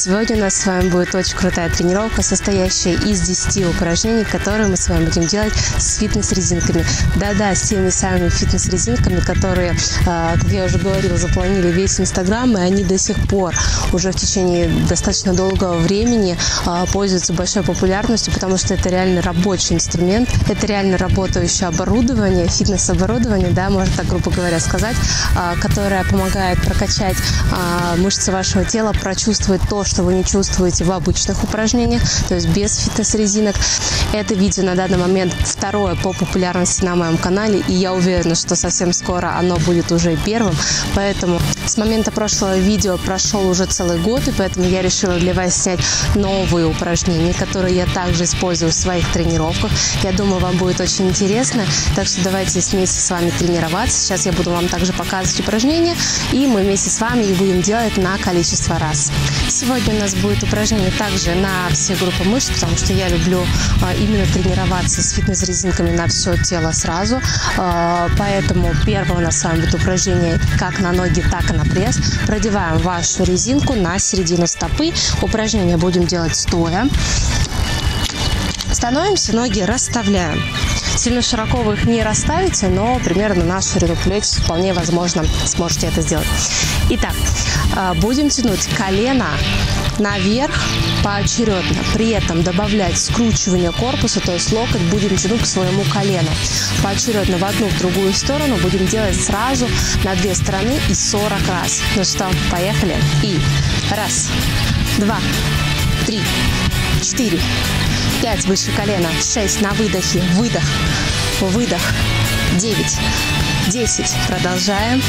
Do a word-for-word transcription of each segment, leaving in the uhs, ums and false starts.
Сегодня у нас с вами будет очень крутая тренировка, состоящая из десяти упражнений, которые мы с вами будем делать с фитнес-резинками. Да-да, с теми самыми фитнес-резинками, которые, как я уже говорила, заполонили весь Инстаграм, и они до сих пор уже в течение достаточно долгого времени пользуются большой популярностью, потому что это реально рабочий инструмент, это реально работающее оборудование, фитнес-оборудование, да, можно так грубо говоря сказать, которое помогает прокачать мышцы вашего тела, прочувствовать то, что вы не чувствуете в обычных упражнениях, то есть без фитнес-резинок. Это видео на данный момент второе по популярности на моем канале, и я уверена, что совсем скоро оно будет уже первым, поэтому с момента прошлого видео прошел уже целый год, и поэтому я решила для вас снять новые упражнения, которые я также использую в своих тренировках. Я думаю, вам будет очень интересно, так что давайте вместе с вами тренироваться. Сейчас я буду вам также показывать упражнения, и мы вместе с вами их будем делать на количество раз. Сегодня у нас будет упражнение также на все группы мышц, потому что я люблю а, именно тренироваться с фитнес-резинками на все тело сразу. А, поэтому первое у нас с вами будет упражнение как на ноги, так и на пресс. Продеваем вашу резинку на середину стопы. Упражнение будем делать стоя. Становимся, ноги расставляем. Сильно широко вы их не расставите, но примерно на ширину плеч вполне возможно сможете это сделать. Итак, будем тянуть колено наверх поочередно, при этом добавлять скручивание корпуса, то есть локоть будем тянуть к своему колену. Поочередно в одну, в другую сторону будем делать сразу на две стороны и сорок раз. Ну что, поехали. И раз, два, три, четыре, пять выше колена, шесть на выдохе, выдох, выдох, девять, десять, продолжаем.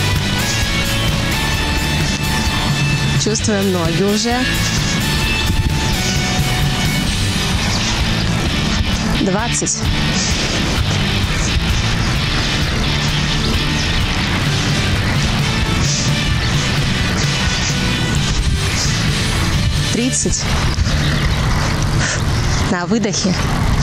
Чувствуем ноги уже. двадцать. тридцать. На выдохе.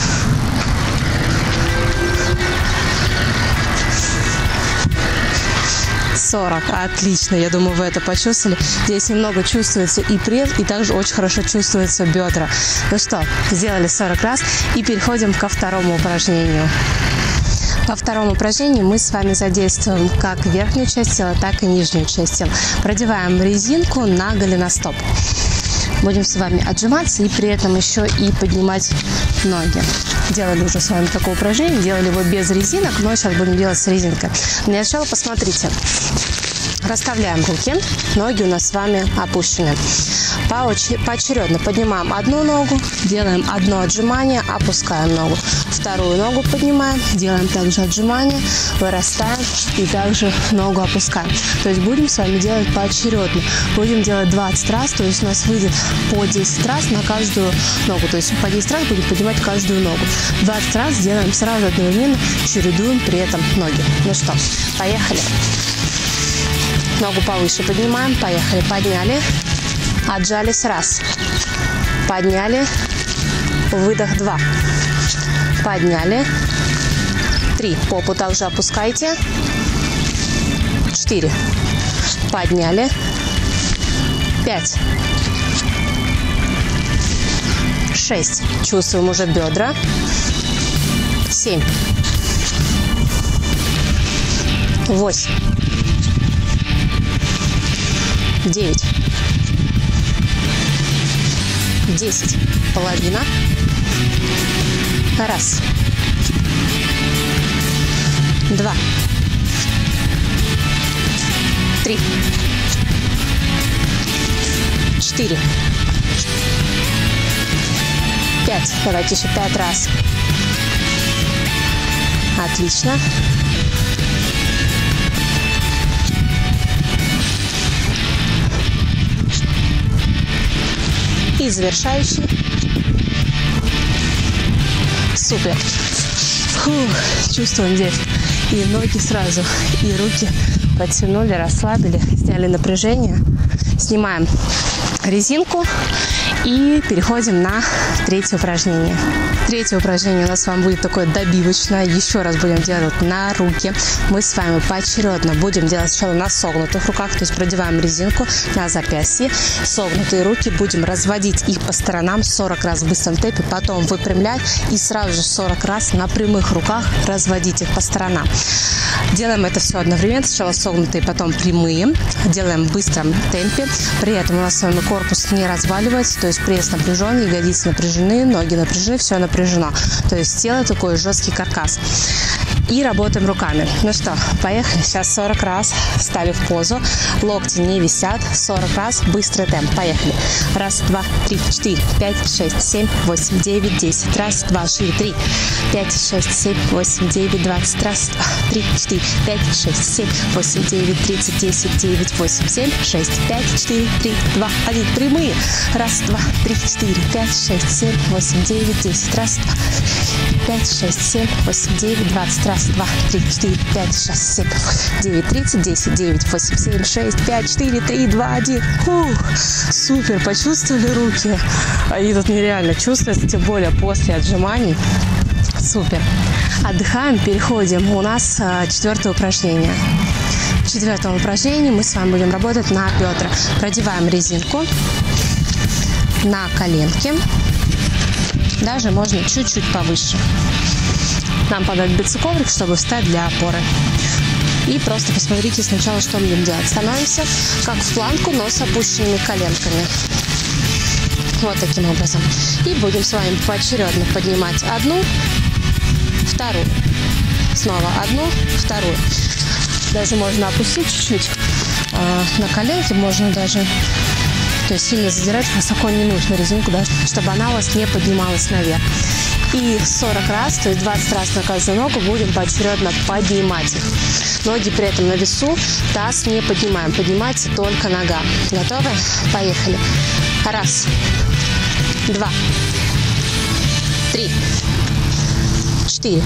сорок. Отлично. Я думаю, вы это почувствовали. Здесь немного чувствуется и пресс, и также очень хорошо чувствуются бедра. Ну что, сделали сорок раз и переходим ко второму упражнению. Во втором упражнении мы с вами задействуем как верхнюю часть тела, так и нижнюю часть тела. Продеваем резинку на голеностоп. Будем с вами отжиматься и при этом еще и поднимать ноги. Делали уже с вами такое упражнение, делали его без резинок, но сейчас будем делать с резинкой. Для начала посмотрите. Расставляем руки, ноги у нас с вами опущены. Поочередно поднимаем одну ногу, делаем одно отжимание, опускаем ногу. Вторую ногу поднимаем, делаем также отжимание, вырастаем и также ногу опускаем. То есть будем с вами делать поочередно. Будем делать двадцать раз, то есть у нас выйдет по десять раз на каждую ногу. То есть по десять раз будем поднимать каждую ногу. двадцать раз делаем сразу одновременно, чередуем при этом ноги. Ну что, поехали. Ногу повыше поднимаем, поехали, подняли, отжались раз, подняли, выдох два, подняли, три, попу также опускайте, четыре, подняли, пять, шесть, чувствуем уже бедра, семь, восемь, девять, десять, половина, раз, два, три, четыре, пять, давайте еще пять раз, отлично. И завершающий. Супер. Фух, чувствуем здесь и ноги сразу, и руки подтянули, расслабили, сняли напряжение. Снимаем резинку и переходим на третье упражнение. Третье упражнение у нас с вами будет такое добивочное. Еще раз будем делать на руки. Мы с вами поочередно будем делать сначала на согнутых руках, то есть продеваем резинку на запястье. Согнутые руки будем разводить их по сторонам сорок раз в быстром темпе, потом выпрямлять и сразу же сорок раз на прямых руках разводить их по сторонам. Делаем это все одновременно. Сначала согнутые, потом прямые. Делаем в быстром темпе. При этом у нас с вами корпус не разваливается, то есть пресс напряжен, ягодицы напряжены, ноги напряжены, все напряжено. То есть тело такой жесткий каркас. И работаем руками. Ну что, поехали. Сейчас сорок раз стали в позу. Локти не висят. сорок раз. Быстрый темп. Поехали. Раз, два, три, четыре, пять, шесть, семь, восемь, девять, десять. Раз, два, шире. Три, пять, шесть, семь, восемь, девять, двадцать. Раз, два, три, четыре, пять, шесть, семь, восемь, девять, тридцать, десять, девять, восемь, семь, шесть, пять, четыре, три, два, один. Прямые. Раз, два, три, четыре, пять, шесть, семь, восемь, девять, десять. Раз, два, пять, шесть, семь, восемь, девять, двадцать. Раз, два, три, четыре, пять, шесть, семь, девять, тридцать, десять, девять, восемь, семь, шесть, пять, четыре, три, два, один. Фух, супер, почувствовали руки? Они тут нереально чувствуются, тем более после отжиманий. Супер. Отдыхаем, переходим. У нас а, четвертое упражнение. В четвертом упражнении мы с вами будем работать на бедра. Продеваем резинку на коленки. Даже можно чуть-чуть повыше. Нам понадобится коврик, чтобы встать для опоры. И просто посмотрите сначала, что мы будем делать. Становимся как в планку, но с опущенными коленками. Вот таким образом. И будем с вами поочередно поднимать одну, вторую. Снова одну, вторую. Даже можно опустить чуть-чуть э, на коленки. Можно даже, то есть сильно задирать высоко не нужно резинку, да, чтобы она у вас не поднималась наверх. И сорок раз, то есть двадцать раз на каждую ногу будем поочередно поднимать их. Ноги при этом на весу, таз не поднимаем. Поднимается только нога. Готовы? Поехали. Раз, два, три, четыре,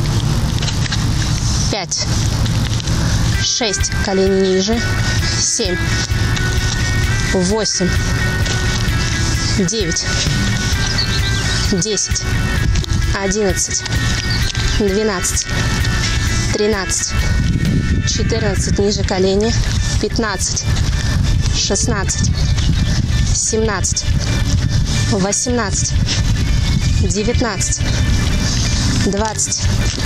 пять, шесть, колени ниже, семь, восемь, девять, десять, одиннадцать, двенадцать, тринадцать, четырнадцать, ниже колени, пятнадцать, шестнадцать, семнадцать, восемнадцать, девятнадцать, двадцать.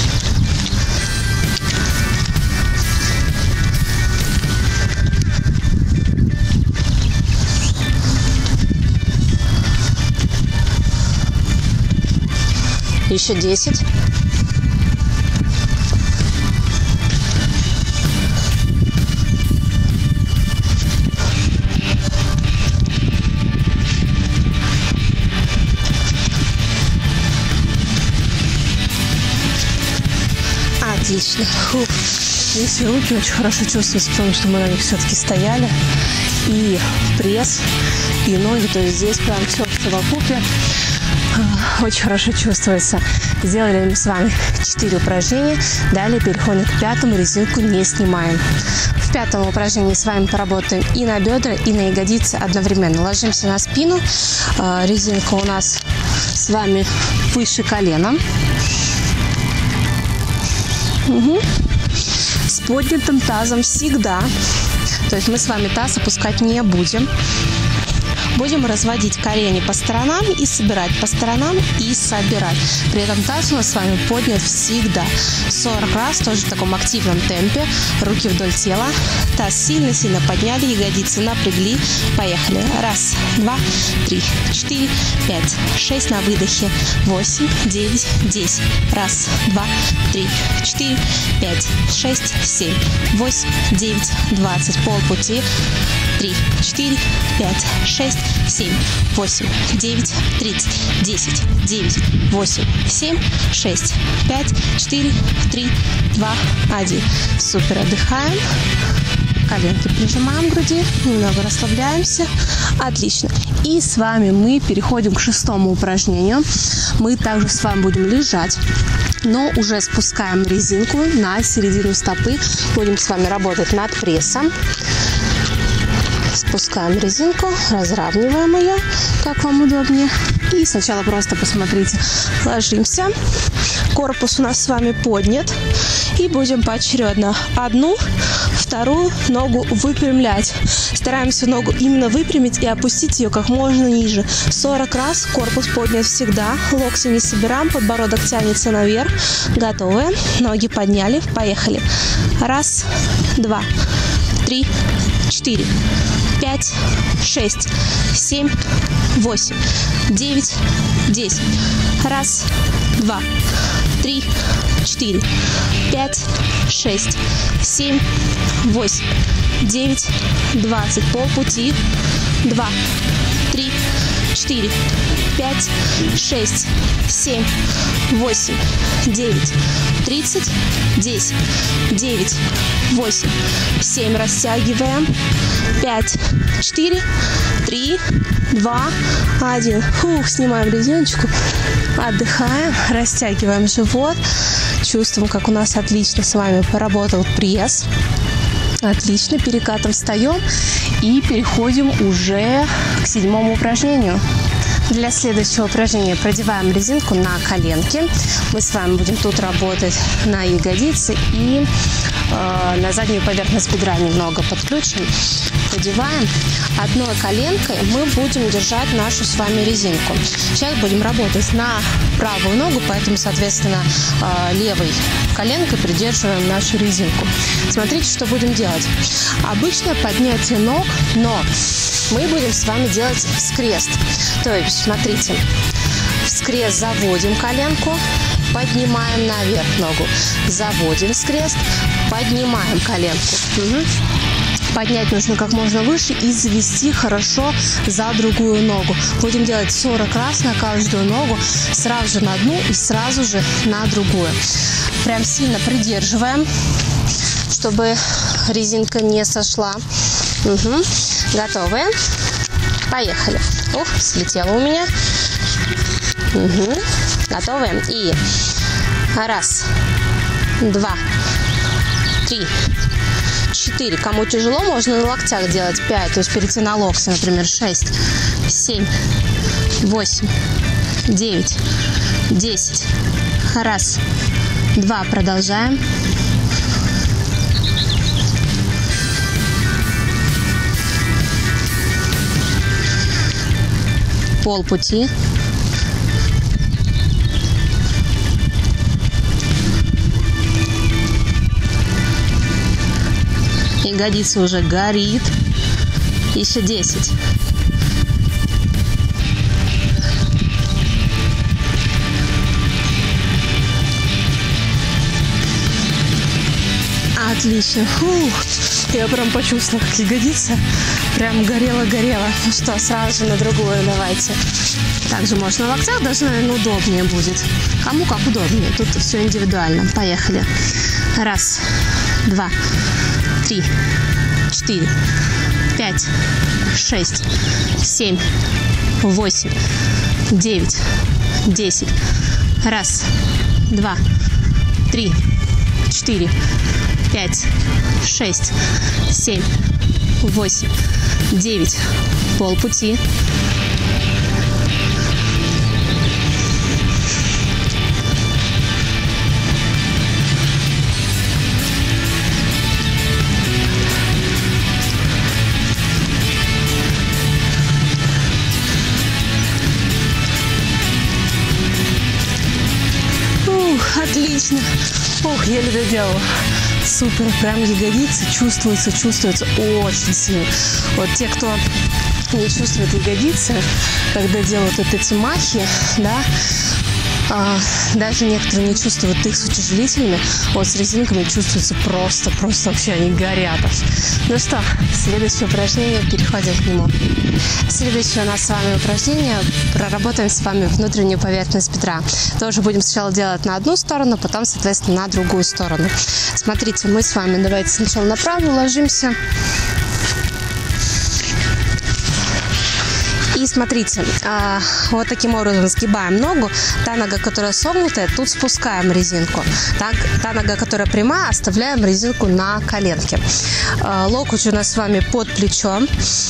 Еще десять. Отлично. Фу. Здесь руки очень хорошо чувствуются, потому что мы на них все-таки стояли. И пресс, и ноги. То есть здесь прям все в совокупе. Очень хорошо чувствуется. Сделали мы с вами четыре упражнения. Далее переходим к пятому. Резинку не снимаем. В пятом упражнении с вами поработаем и на бедра, и на ягодицы одновременно. Ложимся на спину. Резинка у нас с вами выше колена. Угу. С поднятым тазом всегда. То есть мы с вами таз опускать не будем. Будем разводить колени по сторонам и собирать по сторонам и собирать. При этом таз у нас с вами поднят всегда. сорок раз, тоже в таком активном темпе. Руки вдоль тела. Таз сильно-сильно подняли, ягодицы напрягли. Поехали. Раз, два, три, четыре, пять, шесть на выдохе. восемь, девять, десять. Раз, два, три, четыре, пять, шесть, семь, восемь, девять, двадцать. Полпути. три, четыре, пять, шесть, семь, восемь, девять, тридцать, десять, девять, восемь, семь, шесть, пять, четыре, три, два, один. Супер, отдыхаем. Коленки прижимаем к груди, немного расслабляемся. Отлично. И с вами мы переходим к шестому упражнению. Мы также с вами будем лежать, но уже спускаем резинку на середину стопы. Будем с вами работать над прессом. Спускаем резинку, разравниваем ее, как вам удобнее. И сначала просто посмотрите, ложимся. Корпус у нас с вами поднят. И будем поочередно одну, вторую ногу выпрямлять. Стараемся ногу именно выпрямить и опустить ее как можно ниже. сорок раз корпус поднят всегда. Локти не собираем, подбородок тянется наверх. Готовы. Ноги подняли. Поехали. Раз, два, три, четыре, пять, шесть, семь, восемь, девять, десять. Раз, два, три, четыре, пять, шесть, семь, восемь, девять, двадцать. Полпути. Два, три, четыре, пять, шесть, семь, восемь, девять, тридцать, десять, девять, восемь, семь. Растягиваем. Пять, четыре, три, два, один. Фух, снимаем резиночку. Отдыхаем, растягиваем живот. Чувствуем, как у нас отлично с вами поработал пресс. Отлично, перекатом встаем и переходим уже к седьмому упражнению. Для следующего упражнения продеваем резинку на коленки. Мы с вами будем тут работать на ягодицы и э, на заднюю поверхность бедра немного подключим. Продеваем. Одной коленкой мы будем держать нашу с вами резинку. Сейчас будем работать на правую ногу, поэтому, соответственно, э, левой коленкой придерживаем нашу резинку. Смотрите, что будем делать. Обычное поднятие ног, но мы будем с вами делать вскрест. То есть, смотрите, вскрест заводим коленку, поднимаем наверх ногу, заводим вскрест, поднимаем коленку. Угу. Поднять нужно как можно выше и завести хорошо за другую ногу. Будем делать сорок раз на каждую ногу, сразу же на одну и сразу же на другую. Прям сильно придерживаем, чтобы резинка не сошла. Угу. Готовы? Поехали. Ух, слетела у меня. Угу. Готовы? И раз, два, три, четыре. Кому тяжело, можно на локтях делать. Пять, то есть перейти на локти, например. Шесть, семь, восемь, девять, десять. Раз, два. Продолжаем. Полпути. Ягодица уже горит. Еще десять. Отлично. Фух. Я прям почувствовала, как ягодица прям горела-горела. Ну что, сразу же на другую давайте. Также можно на локтях, даже, наверное, удобнее будет. Кому как удобнее. Тут все индивидуально. Поехали. Раз, два, три, четыре, пять, шесть, семь, восемь, девять, десять. Раз, два, три, четыре, пять, шесть, семь, восемь, девять. Полпути. Ух, отлично. Ух, еле доделала. Супер, прям ягодицы чувствуется, чувствуется очень сильно. Вот те, кто не чувствует ягодицы, когда делают вот эти махи, да, а, даже некоторые не чувствуют их с утяжелителями, вот с резинками чувствуется просто, просто вообще они горят. Ну что, следующее упражнение, переходим к нему. Следующее у нас с вами упражнение, проработаем с вами внутреннюю поверхность бедра. Тоже будем сначала делать на одну сторону, потом, соответственно, на другую сторону. Смотрите, мы с вами давайте сначала на правую ложимся. И смотрите, вот таким образом сгибаем ногу. Та нога, которая согнутая, тут спускаем резинку. Так, та нога, которая прямая, оставляем резинку на коленке. Локоть у нас с вами под плечом.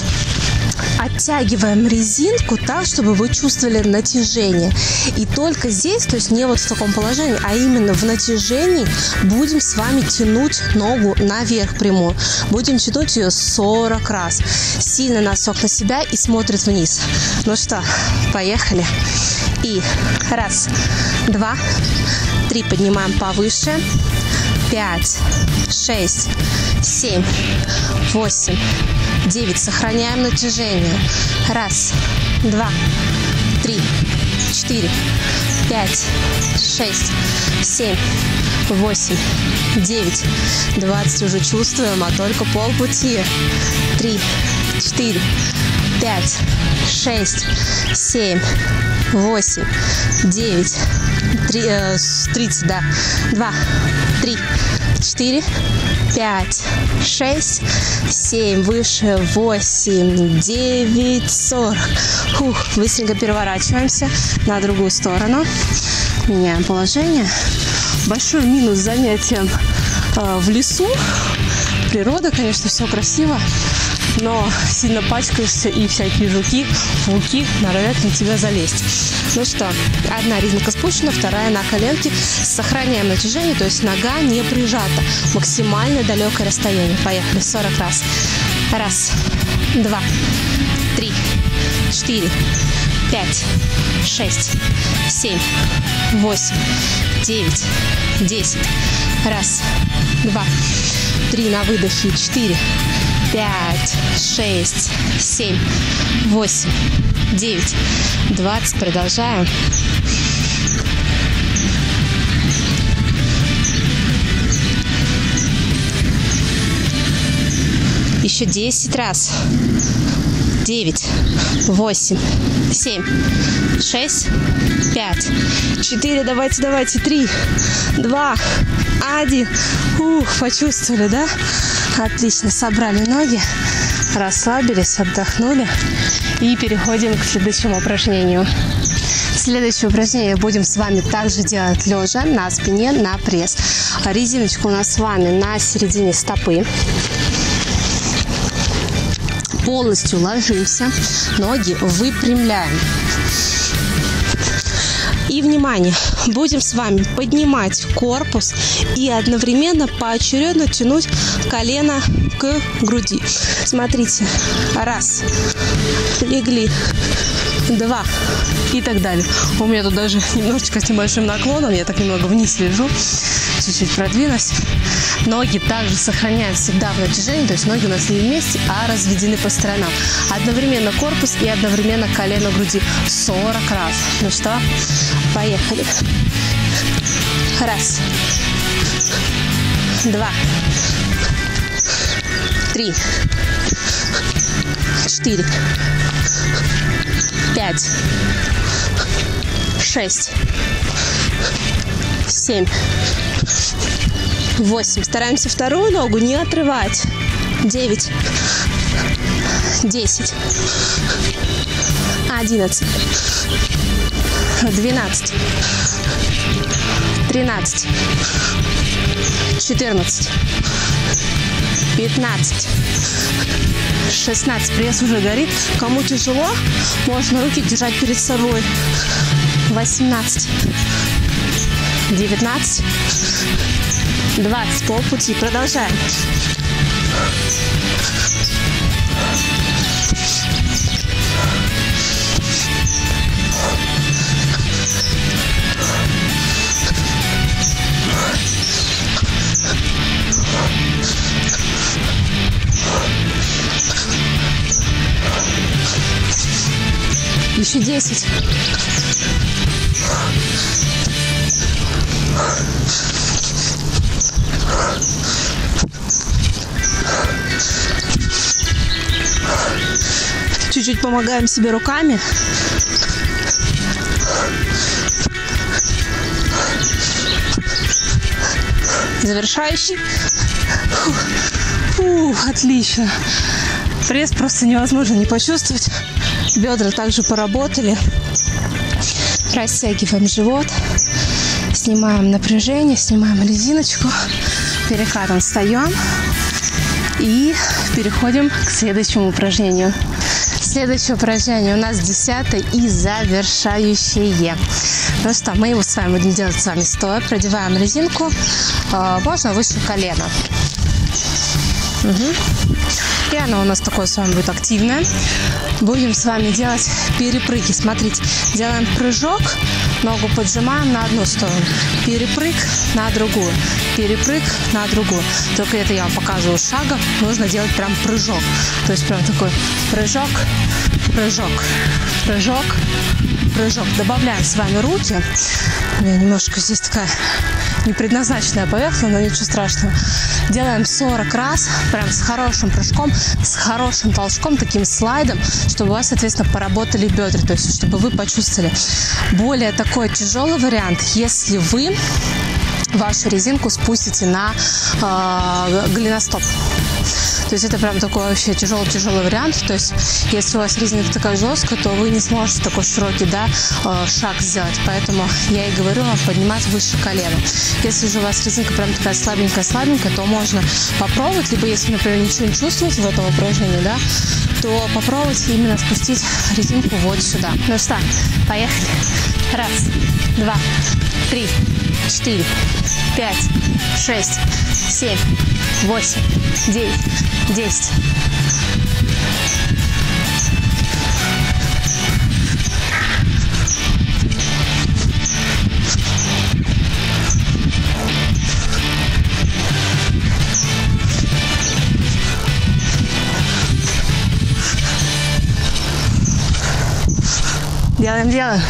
Оттягиваем резинку так, чтобы вы чувствовали натяжение. И только здесь, то есть не вот в таком положении, а именно в натяжении будем с вами тянуть ногу наверх прямую. Будем тянуть ее сорок раз. Сильно носок на себя и смотрит вниз. Ну что, поехали. И раз, два, три. Поднимаем повыше. Пять, шесть, семь, восемь, девять. Сохраняем натяжение. Раз, два, три, четыре, пять, шесть, семь, восемь, девять, двадцать. Уже чувствуем, а только полпути. Три, четыре, пять, шесть, семь, восемь, девять, тридцать, да. Два, три, четыре, пять, шесть, семь, выше, восемь, девять, сорок. Фух, быстренько переворачиваемся на другую сторону. Меняем положение. Большой минус занятием э, в лесу. Природа, конечно, все красиво, но сильно пачкаешься, и всякие жуки, пауки норовят на тебя залезть. Ну что, одна резинка спущена, вторая на коленке. Сохраняем натяжение, то есть нога не прижата. Максимально далекое расстояние. Поехали. сорок раз. Раз, два, три, четыре, пять, шесть, семь, восемь, девять, десять. Раз, два, три на выдохе. Четыре, пять, шесть, семь, восемь, девять, двадцать. Продолжаем. Еще десять раз. Девять, восемь, семь, шесть, пять, четыре. Давайте, давайте. Три, два, один. Ух, почувствовали, да? Отлично. Собрали ноги, расслабились, отдохнули. И переходим к следующему упражнению. Следующее упражнение будем с вами также делать лежа на спине, на пресс. Резиночка у нас с вами на середине стопы. Полностью ложимся, ноги выпрямляем. И, внимание, будем с вами поднимать корпус и одновременно поочередно тянуть колено к груди. Смотрите. Раз. Легли. Два. И так далее. У меня тут даже немножечко с небольшим наклоном. Я так немного вниз лежу. Чуть-чуть продвинусь. Ноги также сохраняют всегда в натяжении. То есть ноги у нас не вместе, а разведены по сторонам. Одновременно корпус и одновременно колено груди. сорок раз. Ну что, поехали. Раз. Два. Три. Четыре. Пять. Шесть. Семь. Восемь. Стараемся вторую ногу не отрывать. Девять. Десять. Одиннадцать. Двенадцать. Тринадцать. Четырнадцать. Пятнадцать. шестнадцать. Пресс уже горит. Кому тяжело, можно руки держать перед собой. восемнадцать. девятнадцать. двадцать. Полпути. Продолжаем. Еще десять. Чуть-чуть помогаем себе руками. Завершающий. Фух, фух, отлично. Пресс просто невозможно не почувствовать. Бедра также поработали. Растягиваем живот. Снимаем напряжение, снимаем резиночку. Перекатом встаем. И переходим к следующему упражнению. Следующее упражнение у нас десятое и завершающее. Ну что, мы его с вами будем делать с вами стоя. Продеваем резинку, э, можно выше колена. Угу. И она у нас такое с вами будет активное. Будем с вами делать перепрыги. Смотрите, делаем прыжок, ногу поджимаем на одну сторону, перепрыг на другую, перепрыг на другую. Только это я вам показываю шагом, нужно делать прям прыжок. То есть прям такой прыжок, прыжок, прыжок, прыжок. Добавляем с вами руки. У меня немножко здесь такая непредназначенная поверхность, но ничего страшного. Делаем сорок раз, прям с хорошим прыжком, с хорошим толчком, таким слайдом, чтобы у вас, соответственно, поработали бедра, то есть чтобы вы почувствовали. Более такой тяжелый вариант, если вы вашу резинку спустите на э, голеностоп. То есть это прям такой вообще тяжелый-тяжелый вариант. То есть если у вас резинка такая жесткая, то вы не сможете такой широкий, да, шаг сделать. Поэтому я и говорю вам поднимать выше колена. Если же у вас резинка прям такая слабенькая-слабенькая, то можно попробовать. Либо если, например, ничего не чувствуете в этом упражнении, да, то попробовать именно спустить резинку вот сюда. Ну что, поехали. Раз, два, три, четыре, пять, шесть, семь, восемь, девять, десять. Делаем, делаем.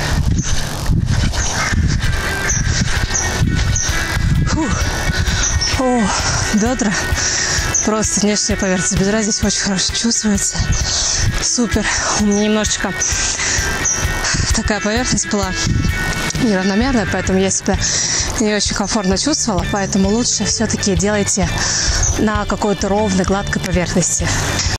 Фух. О, бедра. Просто внешняя поверхность бедра здесь очень хорошо чувствуется. Супер. У меня немножечко такая поверхность была неравномерная, поэтому я себя не очень комфортно чувствовала. Поэтому лучше все-таки делайте на какой-то ровной, гладкой поверхности.